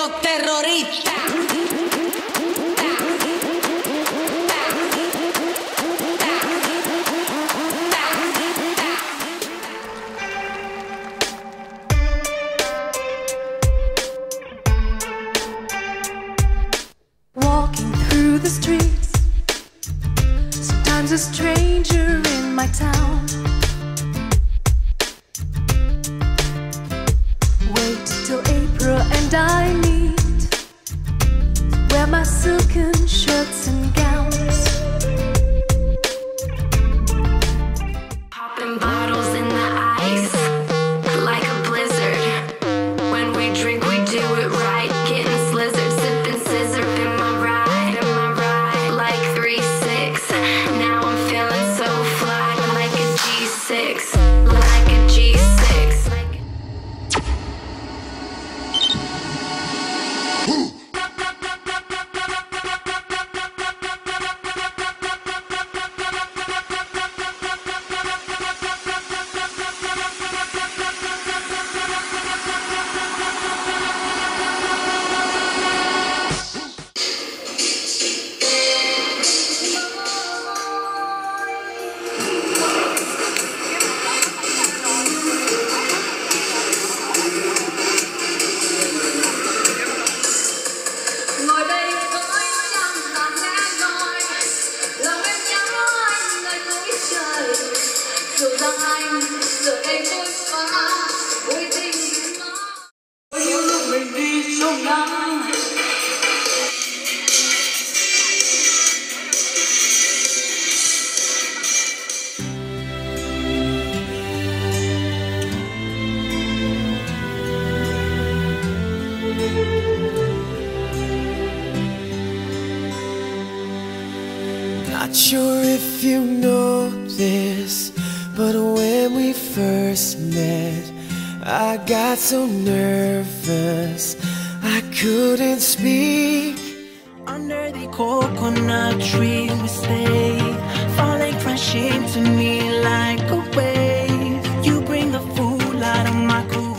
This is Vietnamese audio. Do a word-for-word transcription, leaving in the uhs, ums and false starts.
los terroristas. Walking through the streets, sometimes a stranger in my town. Wait till April and I meet, wear my silken shirts and gowns. Popping bottles in the ice, like a blizzard. When we drink, we do it right, getting slizzard, sipping scissor in my ride, in my ride, like three six. Now I'm feeling so fly, like a G six, like a G six. Ngồi đây với trăm tàn nghe nói, lòng em nhớ anh nơi cuối trời. Dù rằng anh giờ đây vui quá, vui tình nó. Những lúc mình đi trong nắng. Not sure if you know this, but when we first met, I got so nervous I couldn't speak. Under the coconut tree we stay, falling crashing to me like a wave. You bring the fool out of my cool.